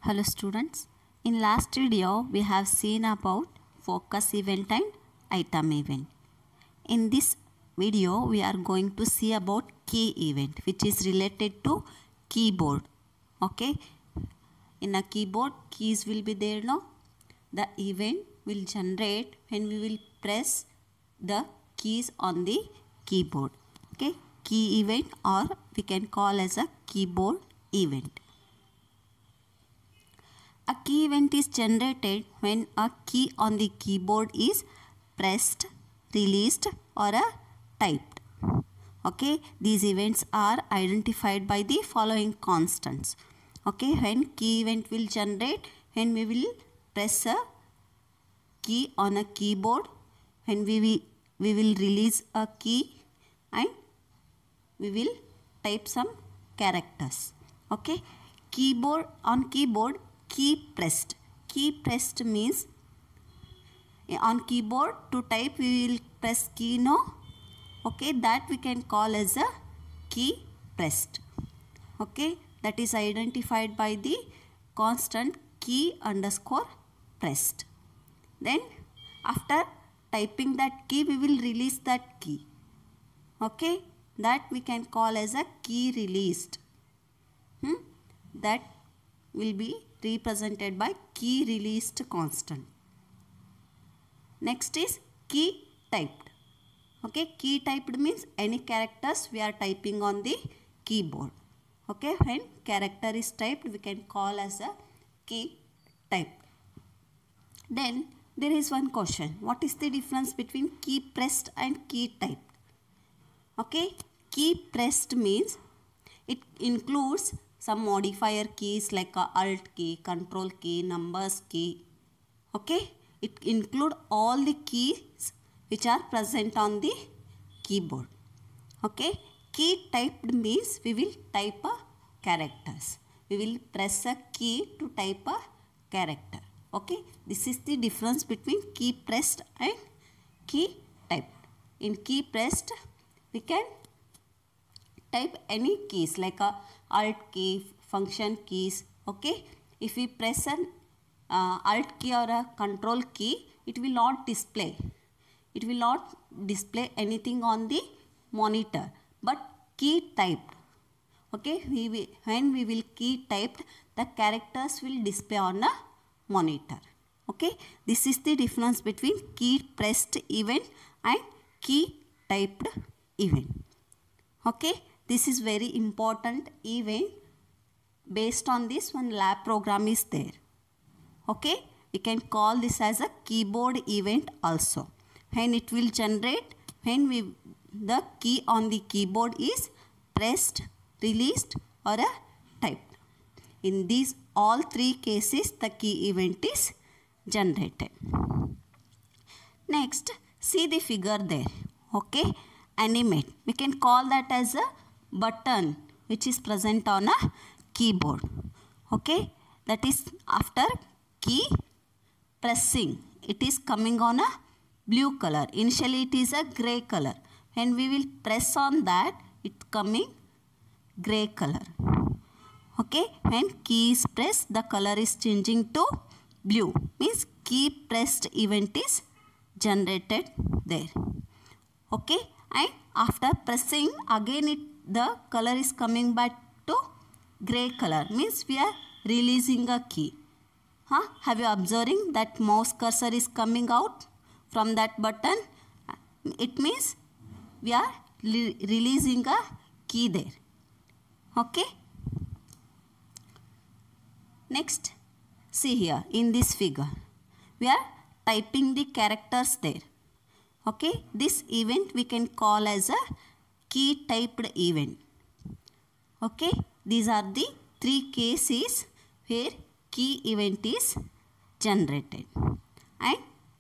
Hello students, in last video we have seen about focus event and item event. In this video we are going to see about key event which is related to keyboard. Okay, in a keyboard keys will be there now. The event will generate when we will press the keys on the keyboard. Okay, key event or we can call as a keyboard event. A key event is generated when a key on the keyboard is pressed, released or typed. Okay, these events are identified by the following constants. Okay, when key event will generate when we will press a key on a keyboard, when we will release a key and we will type some characters. Okay, keyboard on keyboard key pressed. Key pressed means on keyboard to type we will press key no. Okay, that we can call as a key pressed. Okay, that is identified by the constant key underscore pressed. Then after typing that key we will release that key. Okay, that we can call as a key released. That will be represented by key released constant. Next is key typed. Okay, key typed means any characters we are typing on the keyboard. Okay, when character is typed we can call as a key typed. Then there is one question. What is the difference between key pressed and key typed? Okay, key pressed means it includes some modifier keys like a alt key, control key, numbers key. Okay, it include all the keys which are present on the keyboard. Okay, key typed means we will type a characters. We will press a key to type a character. Okay, this is the difference between key pressed and key typed. In key pressed we can type any keys like a alt key, function keys. Okay, if we press an alt key or a control key, it will not display. It will not display anything on the monitor. But key typed. Okay, when we will key typed, the characters will display on a monitor. Okay, this is the difference between key pressed event and key typed event. Okay, this is very important event. Based on this one lab program is there. Okay, we can call this as a keyboard event also. When it will generate when the key on the keyboard is pressed, released or typed. In these all three cases the key event is generated. Next, see the figure there. Okay, animate. We can call that as a button which is present on a keyboard. Okay, that is after key pressing it is coming on a blue color. Initially it is a gray color. When we will press on that it's coming gray color. Okay, when key is pressed the color is changing to blue, means key pressed event is generated there. Okay, and after pressing again the color is coming back to gray color, means we are releasing a key. Have you observing that mouse cursor is coming out from that button? It means we are releasing a key there. Okay. Next, see here in this figure we are typing the characters there. Okay, this event we can call as a key typed event. Okay, these are the three cases where key event is generated. And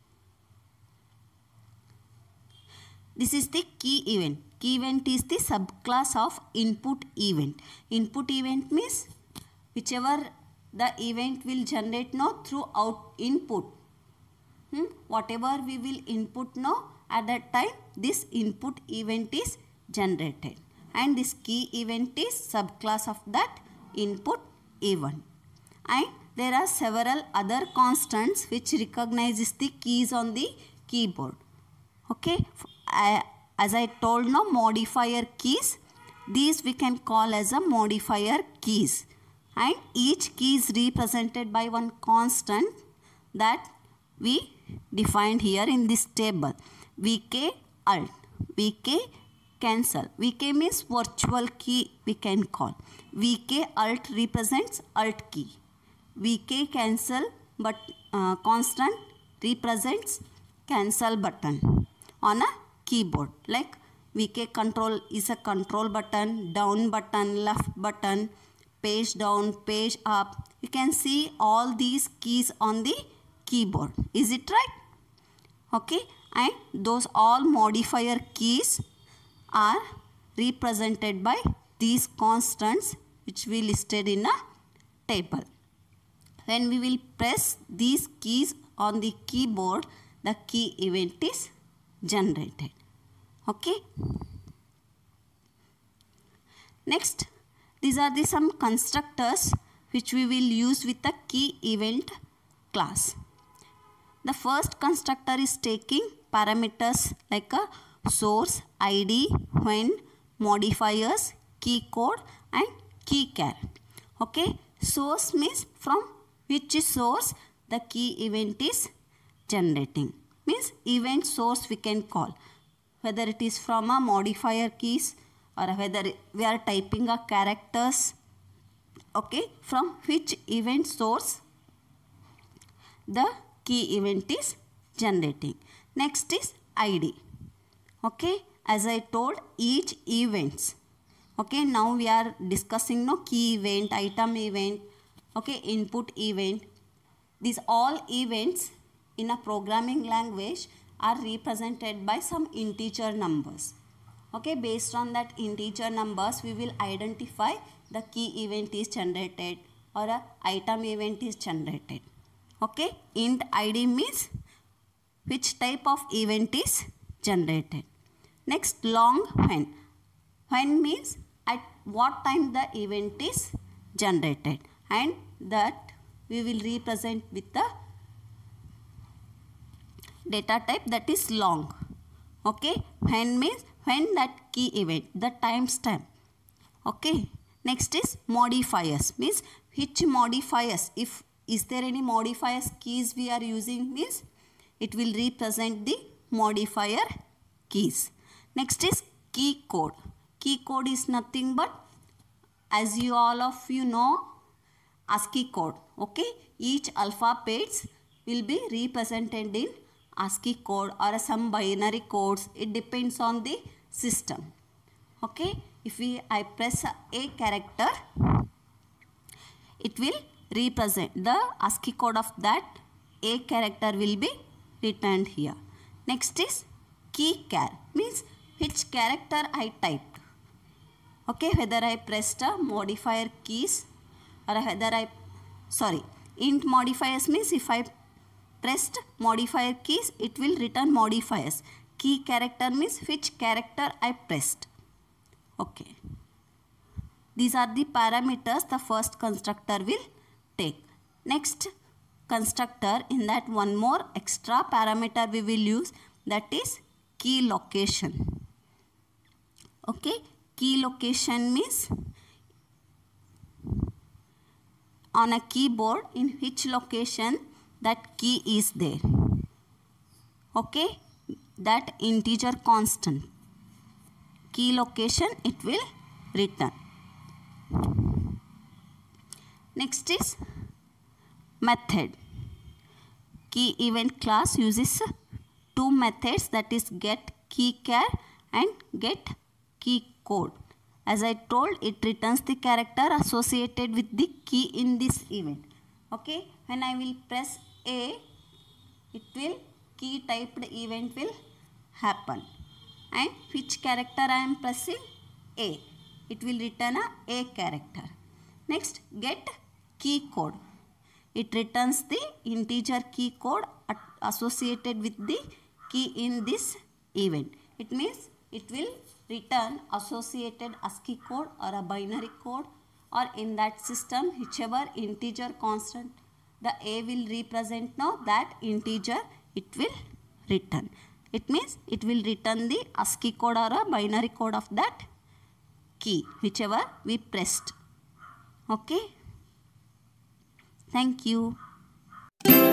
this is the key event. Key event is the subclass of input event. Input event means whichever the event will generate now through input. Whatever we will input now at that time this input event is generated. And this key event is subclass of that input event. And there are several other constants which recognizes the keys on the keyboard. Okay, as I told now, modifier keys, these we can call as a modifier keys, and each key is represented by one constant that we defined here in this table. VK alt, VK cancel, VK means virtual key we can call. VK alt represents alt key. VK cancel but constant represents cancel button on a keyboard. Like VK control is a control button, down button, left button, page down, page up. You can see all these keys on the keyboard. Is it right? Okay, and those all modifier keys are represented by these constants which we listed in a table. When we will press these keys on the keyboard, the key event is generated. Okay. Next, these are the some constructors which we will use with the key event class. The first constructor is taking parameters like a source, ID, when, modifiers, key code and key char. Okay, source means from which source the key event is generating. Means event source we can call, whether it is from a modifier keys or whether we are typing a characters. Okay, from which event source the key event is generating. Next is ID. Okay, as I told, each events. Okay, now we are discussing no key event, item event, okay, input event. These all events in a programming language are represented by some integer numbers. Okay, based on that integer numbers, we will identify the key event is generated or a item event is generated. Okay, int ID means which type of event is generated. Next, long when. When means at what time the event is generated, and that we will represent with the data type that is long. Okay, when means when that key event, the timestamp. Okay, next is modifiers, means which modifiers, if is there any modifiers keys we are using, means it will represent the modifier keys. Next is key code. Key code is nothing but, as you all of you know, ASCII code. Okay, each alphabets will be represented in ASCII code or some binary codes. It depends on the system. Okay, if I press a character, it will represent the ASCII code of that a character will be returned here. Next is key char, means which character I typed. Okay, whether I pressed a modifier keys or whether int modifiers means if I pressed modifier keys, it will return modifiers. Key character means which character I pressed. Okay, these are the parameters the first constructor will take. Next constructor, in that one more extra parameter we will use, that is key location. Okay, key location means on a keyboard in which location that key is there. Okay, that integer constant key location it will return. Next is method. Key event class uses two methods, that is get key char and get key code. As I told, it returns the character associated with the key in this event. Okay, when I will press A, it will key typed event will happen, and which character I am pressing? A. It will return a character. Next, get key code. It returns the integer key code associated with the key in this event. It means it will return associated ASCII code or a binary code or in that system whichever integer constant the A will represent now, that integer it will return. It means it will return the ASCII code or a binary code of that key whichever we pressed. Okay, thank you.